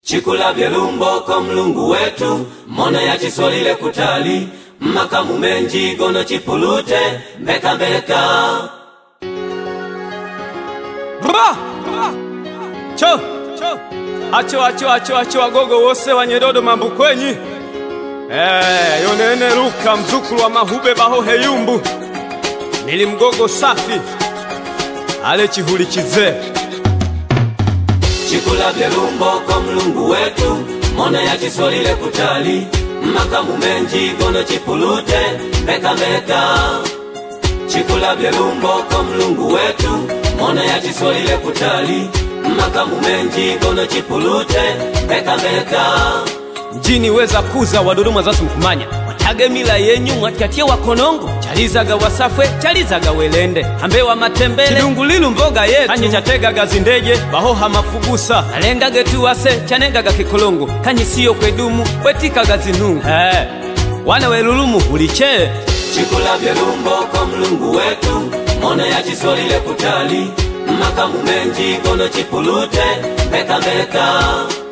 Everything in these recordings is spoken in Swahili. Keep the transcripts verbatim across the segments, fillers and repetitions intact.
Chikula vyelumbo kwa mlungu wetu, mona ya chisolile kutali, makamu menji gono chipulute, mbeka mbeka. Bra! Cho! Acho acho acho acho agogo wose wanyedodo mambukwenyi. Eh, yonene ruka mzukulu wa mahube baho heyumbu. Nili mgogo safi. Ale chihuli chize. Chikula vyelumbo kwa mlungu wetu, mona ya chisolile kutali, makamu menji gono chipulute, mbeka mbeka. Chikula vyelumbo kwa mlungu wetu, mona ya chisolile kutali, makamu menji gono chipulute, mbeka mbeka. Mjini weza kuza waduruma zasu mkumanya, watage mila yenyu mwatiatia wakonongo, chalizaga wasafwe, chalizaga welende, ambewa matembele, chidungulilu mboga yetu, kanyi chatega gazindeje, bahoha mafugusa, alenga getu wase, chanenga kikolongo, kanyi siyo kwedumu, wetika gazinungu. Hey, wana welulumu uliche. Chikula vyelumbo kwa mlungu wetu, mona ya chisolile kutali, makamu menji gono chipulute, mbeka mbeka.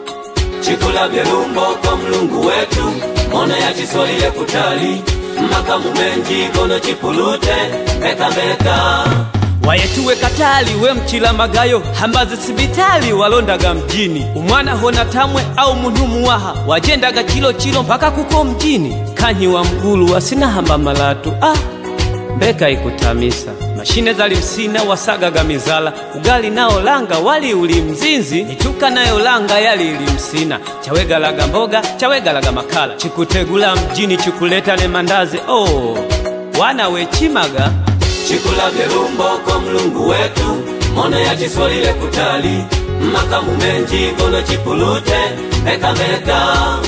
Chikula vyelumbo kwa mlungu wetu, mona ya chisolile kutali, makamu menji gono chipulute, mbeka mbeka. Wayetuwe katali we mchila magayo, hambazi sibitali walondaga mjini. Umwana hona tamwe au munumu waha, wajendaga chilo chilo mpaka kuko mjini. Kanyi wa mgulu wasina hamba malatu, ah, mbeka ikutamisa. Mashine zali msina wasagaga mizala, ugali nao langa wali uli mzinzi, nituka nayo langa yali ili msina. Chawega laga mboga, chawega laga makala, chikutegula mjini chukuleta ne mandazi, oh, wana wechimaga. Chikula vyelumbo kwa mlungu wetu, mona ya chisolile kutali, makamu menji gono chipulute, mbeka mbeka.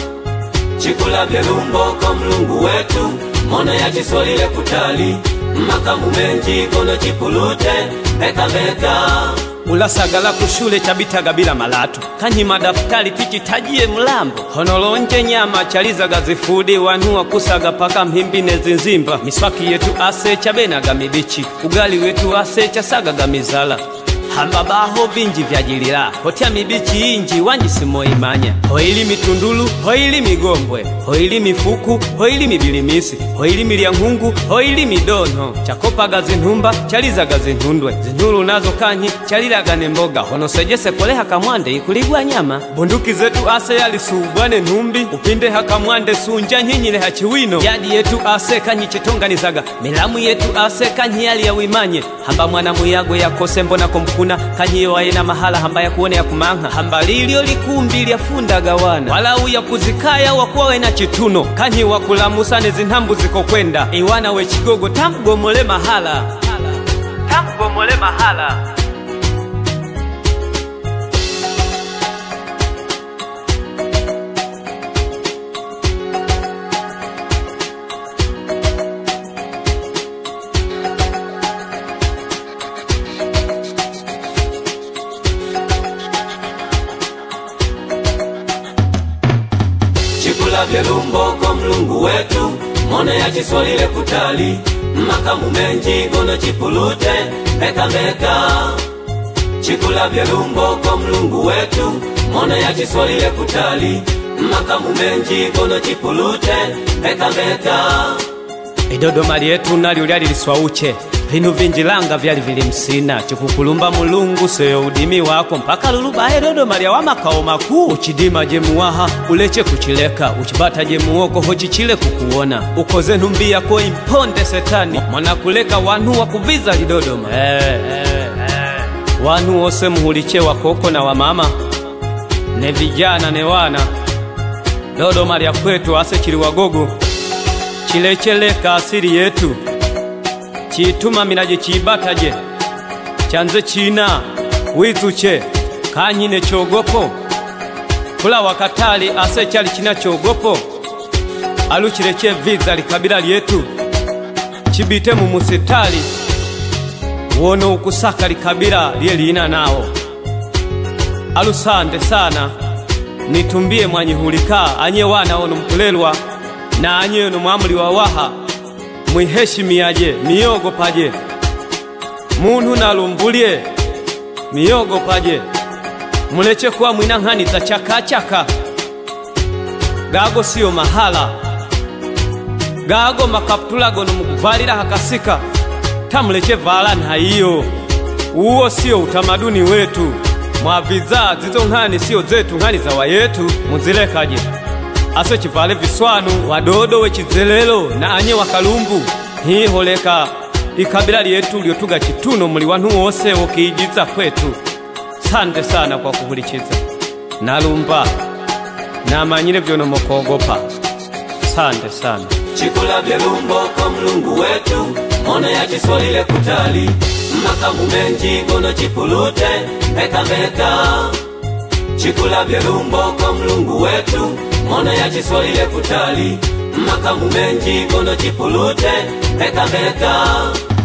Chikula vyelumbo kwa mlungu wetu, mona ya chisolile kutali, makamu menji gono chipulute, mbeka mbeka. Ulasagala kushule chabitaga bila malatu, kanyi madaftari tichitajie mlambo. Honolonje nyama chalizaga zifudi, wanuwa kusaga paka mhimbi nezinzimba. Miswaki yetu ase chabenaga mibichi, ugali wetu ase chasagaga mizala. Hamba baho vinji vya jilila, hotia mibichi inji wanji simo imanya. Hoili mitundulu, hoili migombwe, hoili mifuku, hoili mibilimisi, hoili milianghungu, hoili midono. Chakopa gazinhumba, chaliza gazinhundwe, zinhulu nazo kanyi, chalila ganemboga. Hono sejese kole hakamwande, ikuligwa nyama. Bunduki zetu ase yali suubwane numbi, upinde hakamwande sunja nyinyile hachiwino. Yadi yetu ase kanyi chitonganizaga, milamu yetu ase kanyi yali ya wimanye. Hamba mwana muyagwe ya kosembo na komkuna, kanyi waena mahala hamba ya kuone ya kumanga. Hamba lilio likumbi liya fundaga wana, wala uya kuzikaya wakuwa na chituno. Kanyi wakulamusa nezinhambu ziko kwenda, iwana we chigogo tamgo mole mahala, tamgo mole mahala. Chikula vyelumbo kwa mlungu wetu, mona ya chisolile kutali, makamu menji gono chipulute, mbeka mbeka. Chikula vyelumbo kwa mlungu wetu, mona ya chisolile kutali, makamu menji gono chipulute, mbeka mbeka. Idodo mali yetu nali uliali liswauche, vinu vinjilanga vyali vili msina. Chukukulumba mulungu seyo udimi wako, mpaka luluba edodo mali ya wamakao maku. Uchidima jemuwaha uleche kuchileka, uchibata jemuoko hochichile kukuona. Ukoze numbi yako imponde setani, mwana kuleka wanu wakuviza lidodoma. Eh, eh, eh. Wanu ose muhuliche wakoko na wamama, ne vijana ne wana. Dodo mali ya kwetu ase chili wagogo, chilecheleka asiri yetu. Chituma minaje chibataje, chanze china, wizuche, kanyine chogopo. Kula wakatali ase chali china chogopo, aluchileche viza likabila lietu. Chibite mumusitali, wono ukusaka likabila liye ina nao. Alusande sana, nitumbie mwanyihulika, anye wana ono mkulelwa, na anye ono mwamuli wa waha. Mwiheshimiaje, miyogopaje. Muntu nalumbulie, miyogopaje. muleche kuwa mwina nhani za chaka chaka. Gago siyo mahala, gago makaptula gono mukuvalira hakasika. Tamuleche vala na hiyo, uo siyo utamaduni wetu. Mwaviza zizo nhani siyo zetu, nhani za wayetu muzilekaje. Aso chivale viswanu wadodo wechizelelo na anye wakalumbu. Hii holeka ikabila lyetu lyotuga chituno muli wanu wose wokiijiza kwetu. Sante sana kwa kuhulichiza nalumba na manyire vyono mokogopa. Sante sana. Chikula vyelumbo kwa mlungu wetu, mone ya chiswalile kutali. Makamu menji gono chipulute, meka meka. Chikula vyelumbo kwa mlungu wetu, mone ya chiswalile kutali. Makamu menji gono chipulute, meka meka.